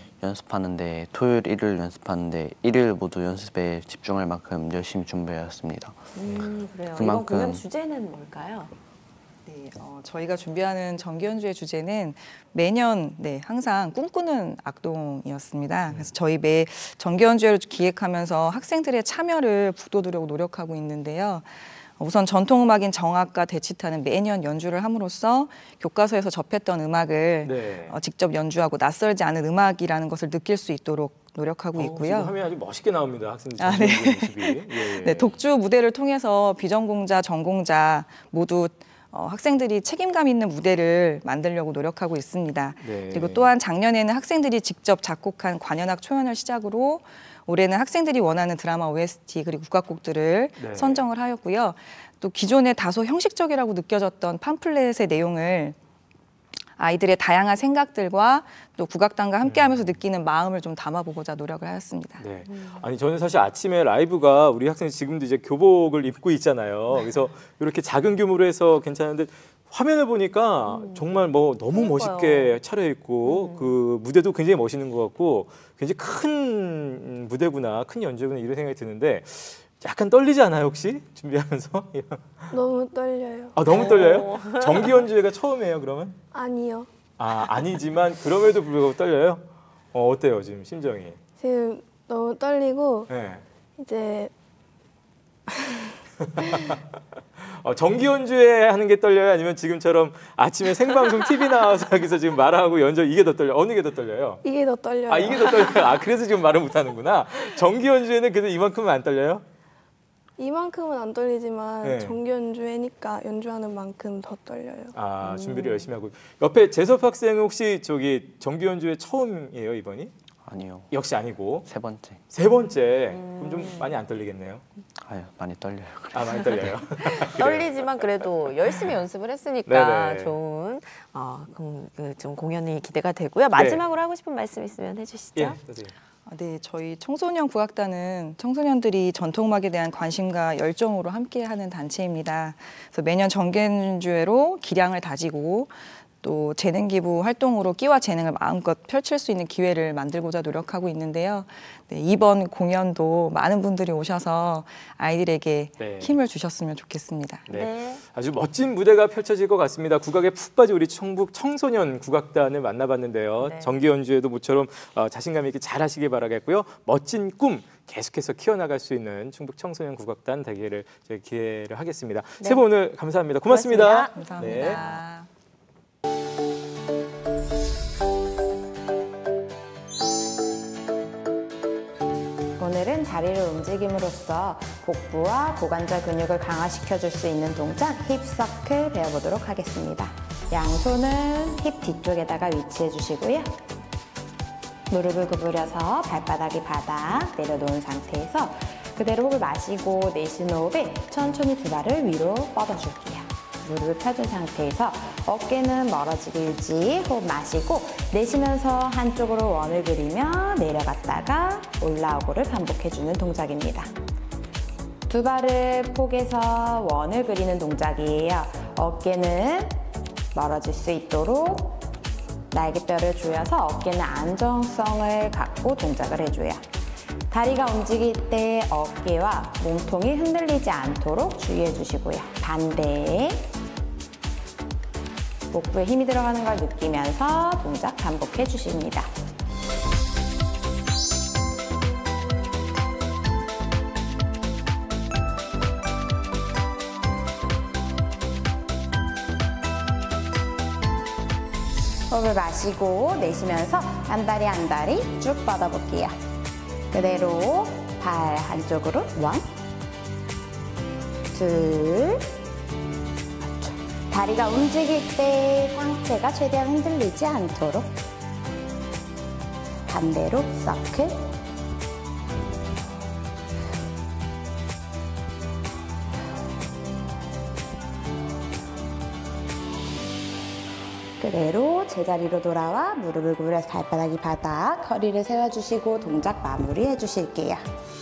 연습하는데 토요일, 일요일 연습하는데 일요일 모두 연습에 집중할 만큼 열심히 준비하였습니다. 그래요. 이번 그만큼- 공연 주제는 뭘까요? 네, 저희가 준비하는 정기연주의 주제는 매년 항상 꿈꾸는 악동이었습니다. 그래서 저희 매 정기연주회를 기획하면서 학생들의 참여를 북돋우려고 노력하고 있는데요. 우선 전통음악인 정악과 대치타는 매년 연주를 함으로써 교과서에서 접했던 음악을 네. 직접 연주하고 낯설지 않은 음악이라는 것을 느낄 수 있도록 노력하고 지금 있고요. 화면이 아주 멋있게 나옵니다. 학생들 아, 네. 모습이. 예. 네, 독주 무대를 통해서 비전공자, 전공자 모두 학생들이 책임감 있는 무대를 만들려고 노력하고 있습니다. 네. 그리고 또한 작년에는 학생들이 직접 작곡한 관현악 초연을 시작으로 올해는 학생들이 원하는 드라마 OST 그리고 국악곡들을 네. 선정을 하였고요. 또 기존에 다소 형식적이라고 느껴졌던 팜플렛의 내용을 아이들의 다양한 생각들과 또 국악단과 함께하면서 느끼는 마음을 좀 담아보고자 노력을 하였습니다. 네. 아니 저는 사실 아침에 라이브가 우리 학생이 지금도 이제 교복을 입고 있잖아요. 그래서 이렇게 작은 규모로 해서 괜찮은데 화면을 보니까 정말 뭐 너무 멋있게 차려입고 그 무대도 굉장히 멋있는 것 같고 굉장히 큰 무대구나, 큰 연주구나 이런 생각이 드는데 약간 떨리지 않아요 혹시 준비하면서? 너무 떨려요. 아 너무 떨려요? 정기 연주회가 처음이에요 그러면? 아니요. 아 아니지만 그럼에도 불구하고 떨려요? 어때요 지금 심정이? 지금 너무 떨리고 네. 이제 정기 연주회 하는 게 떨려요? 아니면 지금처럼 아침에 생방송 TV 나와서 여기서 지금 말하고 연주 이게 더 떨려? 어느 게 더 떨려요? 이게 더 떨려요. 아 이게 더 떨려요? 아 그래서 지금 말을 못 하는구나. 정기 연주회는 그래도 이만큼은 안 떨려요? 이만큼은 안 떨리지만 네. 정기 연주회니까 연주하는 만큼 더 떨려요. 아 준비를 열심히 하고. 옆에 재섭 학생은 혹시 저기 정기 연주회 처음이에요 이번이? 아니요. 역시 아니고. 세 번째. 세 번째. 그럼 좀 많이 안 떨리겠네요? 아유, 많이 떨려요. 아 많이 떨려요. 떨리지만 그래도 열심히 연습을 했으니까 네네. 좋은 좀 공연이 기대가 되고요. 마지막으로 하고 싶은 말씀 있으면 해주시죠. 예, 선생님. 네, 저희 청소년 국악단은 청소년들이 전통음악에 대한 관심과 열정으로 함께하는 단체입니다. 그래서 매년 정기연주회로 기량을 다지고 또 재능 기부 활동으로 끼와 재능을 마음껏 펼칠 수 있는 기회를 만들고자 노력하고 있는데요. 네, 이번 공연도 많은 분들이 오셔서 아이들에게 네. 힘을 주셨으면 좋겠습니다. 네. 네. 아주 멋진 무대가 펼쳐질 것 같습니다. 국악에 푹 빠진 우리 충북 청소년 국악단을 만나봤는데요. 네. 정기 연주에도 모처럼 자신감 있게 잘하시길 바라겠고요. 멋진 꿈 계속해서 키워나갈 수 있는 충북 청소년 국악단 되기를 기대를 하겠습니다. 네. 세 분 오늘 감사합니다. 고맙습니다. 감사합니다. 네. 오늘은 다리를 움직임으로써 복부와 고관절 근육을 강화시켜줄 수 있는 동작 힙서클 배워보도록 하겠습니다. 양손은 힙 뒤쪽에다가 위치해 주시고요. 무릎을 구부려서 발바닥이 바닥 내려놓은 상태에서 그대로 호흡을 마시고 내쉬는 호흡에 천천히 두 발을 위로 뻗어줄게요. 무릎을 펴준 상태에서 어깨는 멀어지게 유지, 호흡 마시고 내쉬면서 한쪽으로 원을 그리며 내려갔다가 올라오고를 반복해주는 동작입니다. 두 발을 포개서 원을 그리는 동작이에요. 어깨는 멀어질 수 있도록 날개뼈를 조여서 어깨는 안정성을 갖고 동작을 해줘요. 다리가 움직일 때 어깨와 몸통이 흔들리지 않도록 주의해 주시고요. 반대. 복부에 힘이 들어가는 걸 느끼면서 동작 반복해 주십니다. 호흡을 마시고 내쉬면서 한 다리 한 다리 쭉 뻗어볼게요. 그대로 발 한쪽으로 원, 둘, 다리가 움직일 때 상체가 최대한 흔들리지 않도록 반대로 서클, 그대로 제자리로 돌아와 무릎을 구부려서 발바닥이 바닥, 허리를 세워주시고 동작 마무리해 주실게요.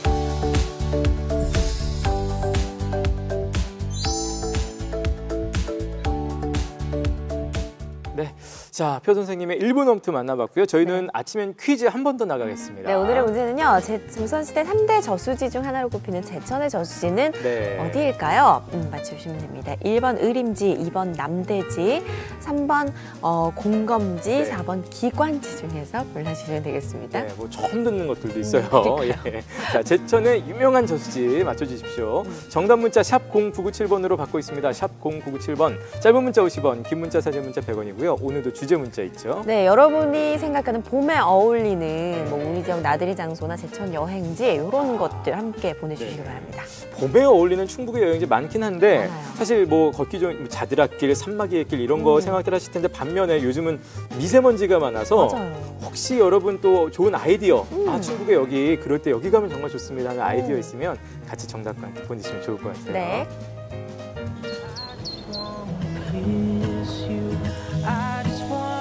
네, 자, 표 선생님의 1분 홈트 만나봤고요. 저희는 아침엔 퀴즈 한 번 더 나가겠습니다. 네, 오늘의 문제는요. 조선시대 3대 저수지 중 하나로 꼽히는 제천의 저수지는 네. 어디일까요? 맞춰주시면 됩니다. 1번 의림지, 2번 남대지, 3번 공검지, 네. 4번 기관지 중에서 골라주시면 되겠습니다. 네, 뭐 처음 듣는 것들도 있어요. 예. 자, 제천의 유명한 저수지 맞춰주십시오. 정답 문자 샵 0997번으로 받고 있습니다. 샵 0997번. 짧은 문자 50원, 긴 문자 사진 문자 100원이고요. 오늘도 주제 문자 있죠. 네, 여러분이 생각하는 봄에 어울리는 뭐 우리 지역 나들이 장소나 제천 여행지 이런 것들 함께 보내주시기 바랍니다. 봄에 어울리는 충북의 여행지 많긴 한데 많아요. 사실 뭐 걷기 좋은 자드락길, 산마기의 길 이런 거 생각들 하실 텐데 반면에 요즘은 미세먼지가 많아서 맞아요. 혹시 여러분 또 좋은 아이디어 아 충북에 여기 그럴 때 여기 가면 정말 좋습니다 하는 아이디어 있으면 같이 정답과 함께 보내주시면 좋을 것 같아요. 네. I just want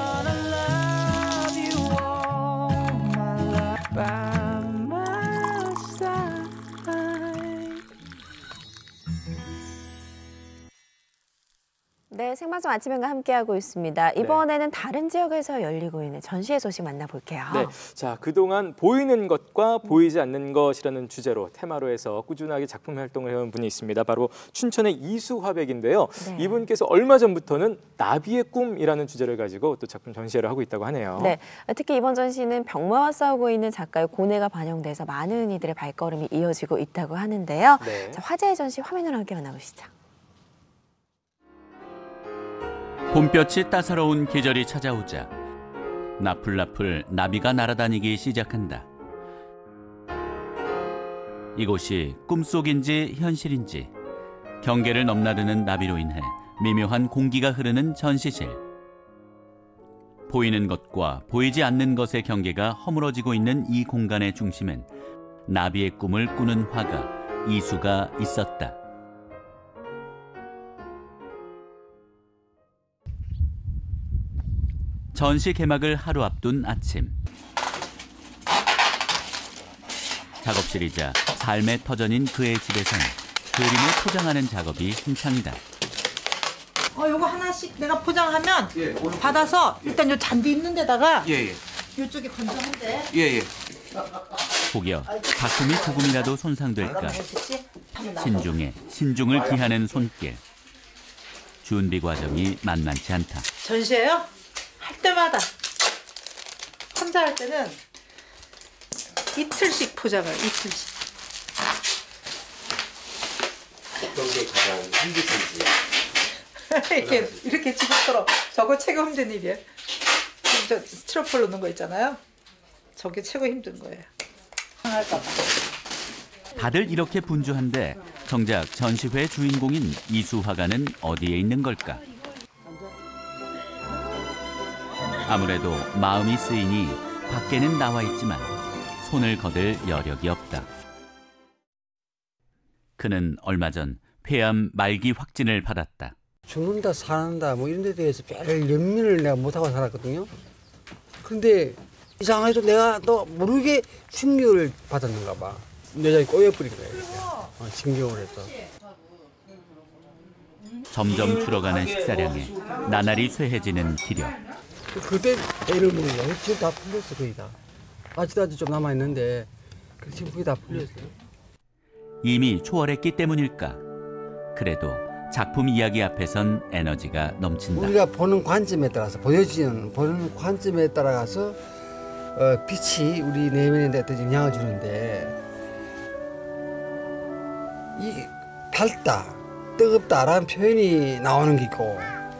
네, 생방송 아침엔과 함께하고 있습니다. 이번에는 다른 지역에서 열리고 있는 전시회 소식 만나볼게요. 네, 자 그동안 보이는 것과 보이지 않는 것이라는 주제로 테마로 해서 꾸준하게 작품 활동을 해온 분이 있습니다. 바로 춘천의 이수화백인데요. 네. 이분께서 얼마 전부터는 나비의 꿈이라는 주제를 가지고 또 작품 전시회를 하고 있다고 하네요. 네, 특히 이번 전시는 병마와 싸우고 있는 작가의 고뇌가 반영돼서 많은 이들의 발걸음이 이어지고 있다고 하는데요. 네. 자, 화제의 전시 화면으로 함께 만나보시죠. 봄볕이 따사로운 계절이 찾아오자 나풀나풀 나비가 날아다니기 시작한다. 이곳이 꿈속인지 현실인지 경계를 넘나드는 나비로 인해 미묘한 공기가 흐르는 전시실. 보이는 것과 보이지 않는 것의 경계가 허물어지고 있는 이 공간의 중심엔 나비의 꿈을 꾸는 화가 이수가 있었다. 전시 개막을 하루 앞둔 아침. 작업실이자 삶의 터전인 그의 집에서는 그림을 포장하는 작업이 한창이다. 요거 하나씩 내가 포장하면 받아서 일단 요 잔디 있는 데다가 요쪽에 건져한대. 혹여 작품이 조금이라도 손상될까 신중에 신중을 기하는 손길. 준비 과정이 만만치 않다. 전시회요? 할 때마다 혼자 할 때는 이틀씩 포장을 이틀씩. 어떤 게 가장 힘드신지. 이렇게 지금처럼 저거 최고 힘든 일이에요. 지금 저 스티로폴 넣는 거 있잖아요. 저게 최고 힘든 거예요. 다들 이렇게 분주한데 정작 전시회 주인공인 이수화가는 어디에 있는 걸까? 아무래도 마음이 쓰이니 밖에는 나와 있지만 손을 거들 여력이 없다. 그는 얼마 전 폐암 말기 확진을 받았다. 죽는다 사는다 뭐 이런 데 대해서 별 연민을 내가 못하고 살았거든요. 그런데 이상하게도 내가 또 모르게 충격을 받았는가 봐. 내장이 꼬여버린 거야. 이렇게. 진경을 해서. 점점 줄어가는 식사량에 나날이 쇠해지는 기력. 그때 애를 먹는 거야. 지금 다 풀렸어 거의 다. 아직도 좀 남아있는데 지금 거의 다 풀렸어요. 이미 초월했기 때문일까? 그래도 작품 이야기 앞에선 에너지가 넘친다. 우리가 보는 관점에 따라서 보는 관점에 따라가서 빛이 우리 내면에 어떤 영향을 주는데 이 밝다, 뜨겁다라는 표현이 나오는 게 있고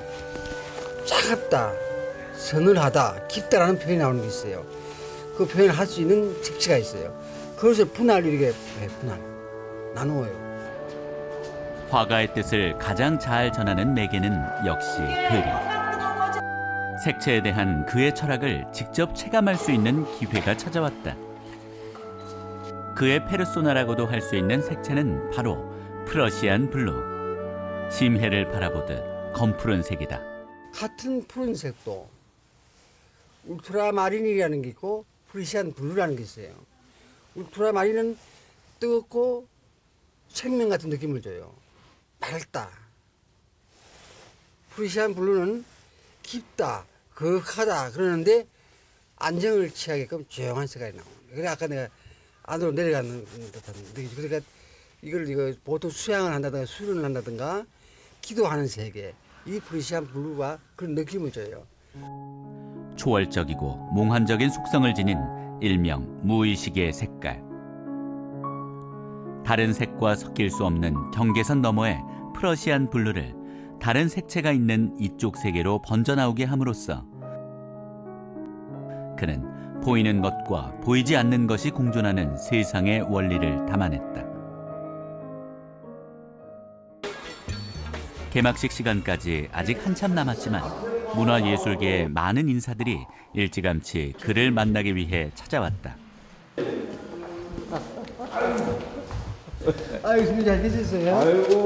차갑다, 서늘하다, 깊다라는 표현이 나오는 게 있어요. 그 표현을 할 수 있는 직치가 있어요. 그것을 분할 이렇게 분할 나누어요. 화가의 뜻을 가장 잘 전하는 매개는 역시 그림. 색채에 대한 그의 철학을 직접 체감할 수 있는 기회가 찾아왔다. 그의 페르소나라고도 할 수 있는 색채는 바로 프러시안 블루. 심해를 바라보듯 검푸른 색이다. 같은 푸른색도 울트라마린이라는 게 있고 프러시안 블루라는 게 있어요. 울트라마린은 뜨겁고 생명 같은 느낌을 줘요. 밝다. 프러시안 블루는 깊다, 거하다 그러는데 안정을 취하게끔 조용한 색깔이 나옵니다. 그래 아까 내가 안으로 내려가는 듯한 느낌이죠. 그러니까 이거 보통 수양을 한다든가 수련을 한다든가 기도하는 세계, 이 프러시안 블루가 그런 느낌을 줘요. 초월적이고 몽환적인 속성을 지닌 일명 무의식의 색깔. 다른 색과 섞일 수 없는 경계선 너머의 프러시안 블루를 다른 색채가 있는 이쪽 세계로 번져나오게 함으로써 그는 보이는 것과 보이지 않는 것이 공존하는 세상의 원리를 담아냈다. 개막식 시간까지 아직 한참 남았지만 문화예술계의 많은 인사들이 일찌감치 그를 만나기 위해 찾아왔다. 아유, 준비 잘 되셨어요? 아이고.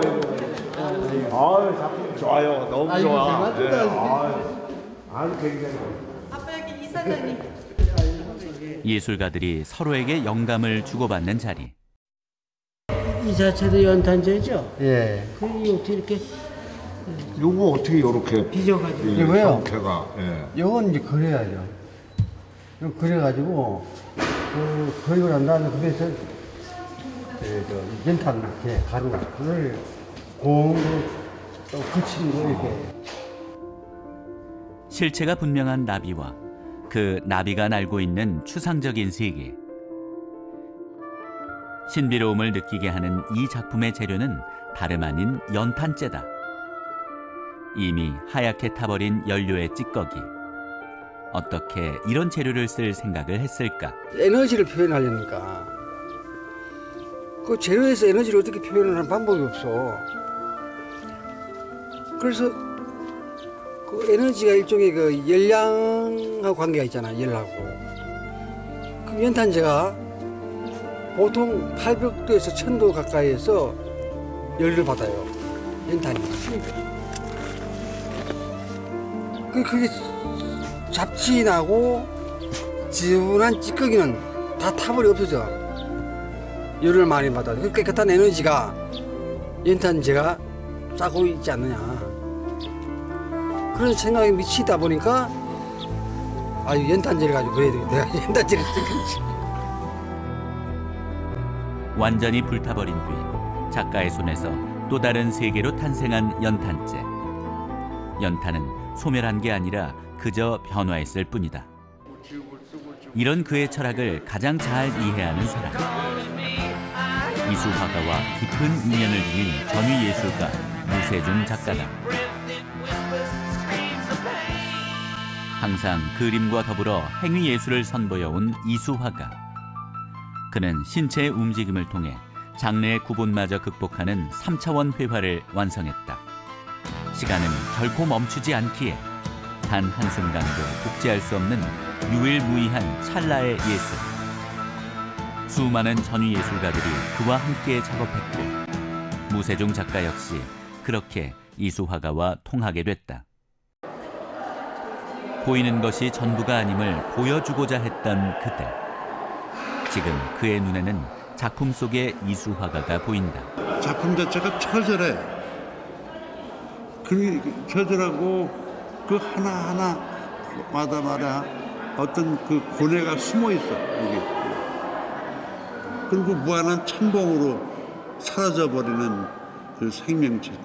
아유, 작품 좋아요. 너무 좋아. 아주 굉장히. 아빠 여기 이사장님. 예술가들이 서로에게 영감을 주고받는 자리. 이 자체도 연탄재죠? 예. 그리고 이렇게 요거 어떻게 요렇게 빚어가지고. 예, 이거요? 형태가. 예. 요건 이제 그려야죠. 요 그려가지고 그리고 난 다음에 그래서 연탄 이렇게 가루 그걸 공으로 또 그치는 거 이렇게. 실체가 분명한 나비와 그 나비가 날고 있는 추상적인 세계. 신비로움을 느끼게 하는 이 작품의 재료는 다름 아닌 연탄재다. 이미 하얗게 타버린 연료의 찌꺼기. 어떻게 이런 재료를 쓸 생각을 했을까? 에너지를 표현하려니까 그 재료에서 에너지를 어떻게 표현하는 방법이 없어. 그래서 그 에너지가 일종의 그 열량하고 관계가 있잖아. 열하고. 그 연탄재가 보통 800도에서 1000도 가까이에서 열을 받아요. 연탄이. 그게 잡티 나고 지저분한 찌꺼기는 다 타버려 없어져. 열을 많이 받아. 그 깨끗한 에너지가 연탄재가 싸고 있지 않느냐. 그런 생각에 미치다 보니까 연탄재를 가지고 그래야 되겠다. 내가 연탄재를 쓰겠지. 완전히 불타버린 뒤 작가의 손에서 또 다른 세계로 탄생한 연탄재. 연탄은 소멸한 게 아니라 그저 변화했을 뿐이다. 이런 그의 철학을 가장 잘 이해하는 사람. 이수화가와 깊은 인연을 지닌 전위 예술가 무세중 작가다. 항상 그림과 더불어 행위 예술을 선보여온 이수화가. 그는 신체의 움직임을 통해 장르의 구분마저 극복하는 3차원 회화를 완성했다. 시간은 결코 멈추지 않기에 단 한순간도 복제할 수 없는 유일무이한 찰나의 예술. 수많은 전위 예술가들이 그와 함께 작업했고 무세중 작가 역시 그렇게 이수화가와 통하게 됐다. 보이는 것이 전부가 아님을 보여주고자 했던 그때. 지금 그의 눈에는 작품 속의 이수화가가 보인다. 작품 자체가 처절해. 처절하고 그 하나하나마다 말이야 어떤 그 고뇌가 숨어 있어. 여기. 그리고 무한한 천공으로 사라져버리는 그 생명체들.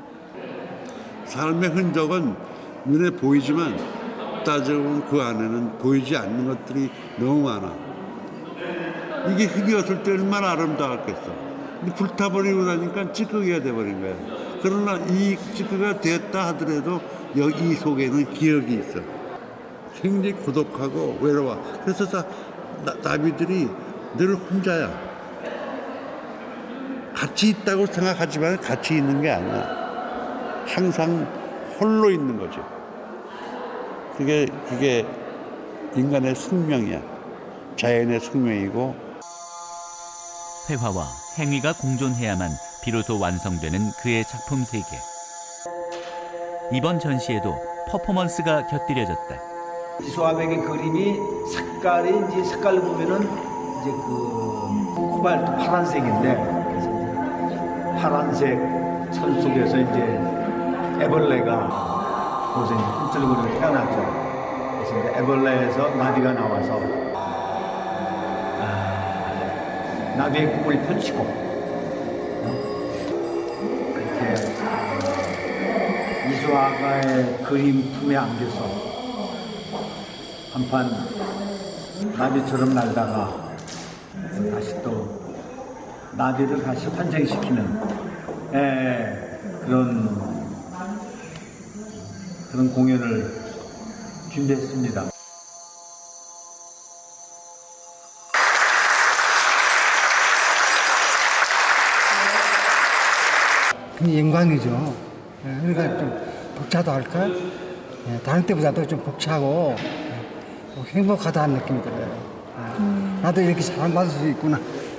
삶의 흔적은 눈에 보이지만 따져보면 그 안에는 보이지 않는 것들이 너무 많아. 이게 흙이었을 때 얼마나 아름다웠겠어. 근데 불타버리고 나니까 찌꺼기가 돼버린 거야. 그러나 이 찌꺼기가 됐다 하더라도 여기 속에는 기억이 있어. 굉장히 고독하고 외로워. 그래서 나비들이 늘 혼자야. 같이 있다고 생각하지만 같이 있는 게 아니야. 항상 홀로 있는 거지. 그게 인간의 숙명이야. 자연의 숙명이고. 회화와 행위가 공존해야만 비로소 완성되는 그의 작품 세계. 이번 전시에도 퍼포먼스가 곁들여졌다. 이수화백의 그림이 색깔이 색깔로 보면은 이제 그 코발트 파란색인데, 그래서 파란색 천 속에서 이제 애벌레가 거기서 이제 꿈틀거리고 태어났죠. 그래서 이제 애벌레에서 나비가 나와서 나비의 꿈을 펼치고 그렇게 이수화가의 그림 품에 안겨서 한판 나비처럼 날다가 다시 또 나비를 다시 환생시키는 그런 공연을 준비했습니다. 영광이죠. 그러니까 좀 벅차도 할까? 다른 때보다도 좀 벅차고 행복하다는 느낌이 들어요. 나도 이렇게 사랑받을 수 있구나.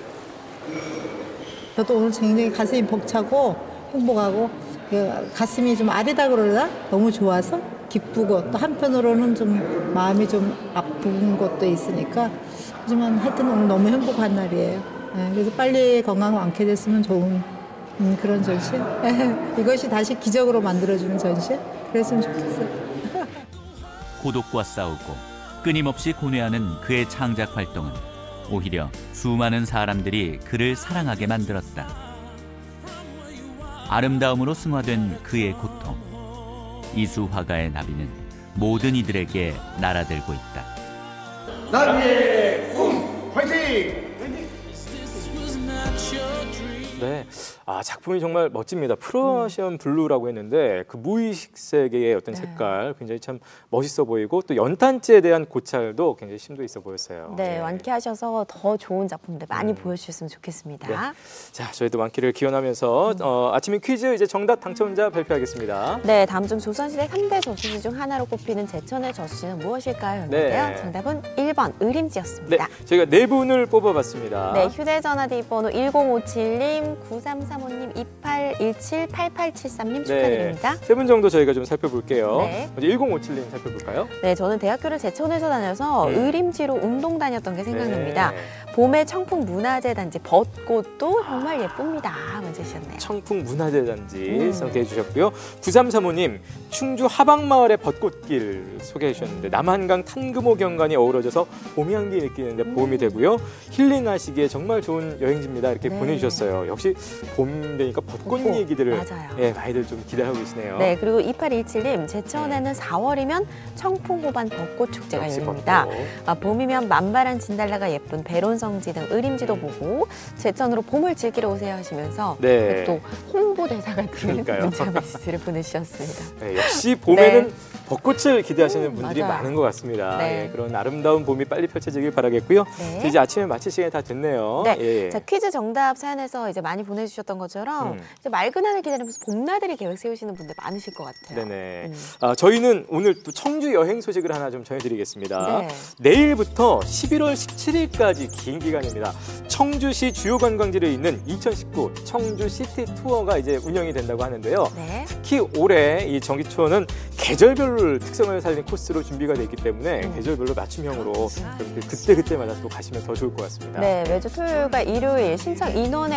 저도 오늘 굉장히 가슴이 벅차고 행복하고 가슴이 좀 아리다 그러나 너무 좋아서 기쁘고 또 한편으로는 좀 마음이 좀 아픈 것도 있으니까 하지만 하여튼 오늘 너무 행복한 날이에요. 그래서 빨리 건강 완쾌됐으면 좋은 그런 전시. 이것이 다시 기적으로 만들어주는 전시. 그랬으면 좋겠어요. 고독과 싸우고 끊임없이 고뇌하는 그의 창작 활동은 오히려 수많은 사람들이 그를 사랑하게 만들었다. 아름다움으로 승화된 그의 고통. 이수 화가의 나비는 모든 이들에게 날아들고 있다. 나비의 꿈 화이팅! 네, 작품이 정말 멋집니다. 프로시안 블루라고 했는데 그 무의식 세계의 어떤 색깔 굉장히 참 멋있어 보이고 또 연탄재에 대한 고찰도 굉장히 심도 있어 보였어요. 네, 완키하셔서 더 좋은 작품들 많이 보여주셨으면 좋겠습니다. 네. 자, 저희도 완키를 기원하면서 아침에 퀴즈 이제 정답 당첨자 발표하겠습니다. 네, 다음 중 조선시대 3대 저수지 중 하나로 꼽히는 제천의 저수지는 무엇일까요? 네. 정답은 1번 의림지였습니다. 네, 저희가 4분을 뽑아봤습니다. 네, 휴대전화 뒷번호 1057님, 9335님, 2817-8873님 축하드립니다. 네, 3분 정도 저희가 좀 살펴볼게요. 네. 먼저 1057님 살펴볼까요? 네, 저는 대학교를 제천에서 다녀서 의림지로 운동 다녔던 게 생각납니다. 봄에 청풍 문화재 단지 벚꽃도 정말 예쁩니다. 먼저 주셨네요. 청풍 문화재 단지 소개해 주셨고요. 9335님, 충주 하방마을의 벚꽃길 소개해 주셨는데 남한강 탄금호 경관이 어우러져서 봄 향기 느끼는데 도움이 되고요. 힐링하시기에 정말 좋은 여행지입니다. 이렇게 보내주셨어요. 역시 봄 되니까 벚꽃 얘기들을 많이들 좀 기대하고 계시네요. 네, 그리고 2817님, 제천에는 4월이면 청풍호반 벚꽃 축제가 열립니다. 봄이면 만발한 진달래가 예쁜 배론성지 등 의림지도 보고 제천으로 봄을 즐기러 오세요 하시면서 또 홍보대사 같은 문자 메시지를 보내주셨습니다. 네, 역시 봄에는 벚꽃을 기대하시는 분들이 많은 것 같습니다. 네. 그런 아름다운 봄이 빨리 펼쳐지길 바라겠고요. 이제 아침에 마칠 시간이 다 됐네요. 네, 자, 퀴즈 정답 사연에서 이제 많이 보내주셨던 것처럼 이제 맑은 하늘 기다리면서 봄나들이 계획 세우시는 분들 많으실 것 같아요. 네네. 저희는 오늘 또 청주 여행 소식을 하나 좀 전해드리겠습니다. 내일부터 11월 17일까지 긴 기간입니다. 청주시 주요 관광지를 잇는 2019 청주 시티 투어가 이제 운영이 된다고 하는데요. 특히 올해 이 정기 투어는 계절별로 특성을 살린 코스로 준비가 되어 있기 때문에 계절별로 맞춤형으로 그때그때마다 또 가시면 더 좋을 것 같습니다. 네, 매주 토요일과 일요일 신청 인원에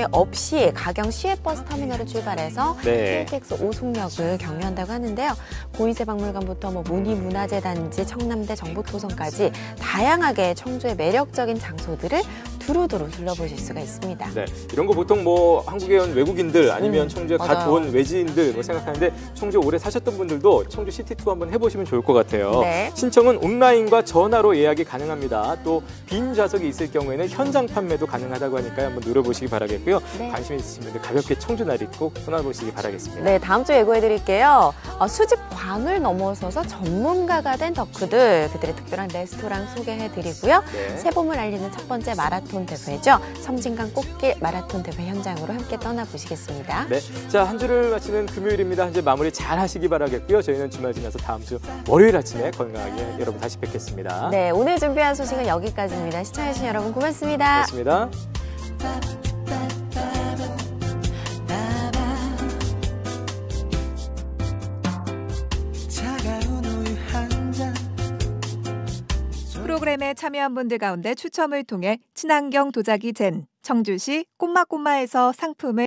관계없이 가경 시외버스 터미널을 출발해서 KTX 오송역을 경유한다고 하는데요. 고인세박물관부터 문희문화재 단지, 청남대 정보토성까지 다양하게 청주의 매력적인 장소들을 두루두루 둘러보실 수가 있습니다. 네, 이런 거 보통 한국에 온 외국인들 아니면 청주에 갓 온 외지인들 생각하는데 청주 오래 사셨던 분들도 청주 시티 투어 한번 해보시면 좋을 것 같아요. 신청은 온라인과 전화로 예약이 가능합니다. 또 빈 좌석이 있을 경우에는 현장 판매도 가능하다고 하니까 한번 누려보시기 바라겠고요. 관심 있으신 분들 가볍게 청주나리 꼭 떠나보시기 바라겠습니다. 네, 다음 주에 예고해드릴게요. 수집 광을 넘어서서 전문가가 된 덕후들, 그들의 특별한 레스토랑 소개해드리고요. 새 봄을 알리는 첫 번째 마라톤 대회죠. 섬진강 꽃길 마라톤 대회 현장으로 함께 떠나보시겠습니다. 네, 자, 한 주를 마치는 금요일입니다. 한 주 마무리 잘 하시기 바라겠고요. 저희는 주말 지나서 다음 주 월요일 아침에 건강하게 여러분 다시 뵙겠습니다. 네, 오늘 준비한 소식은 여기까지입니다. 시청해주신 여러분 고맙습니다. 고맙습니다. 프로그램에 참여한 분들 가운데 추첨을 통해 친환경 도자기 젠 청주시 꼬마꼬마에서 상품을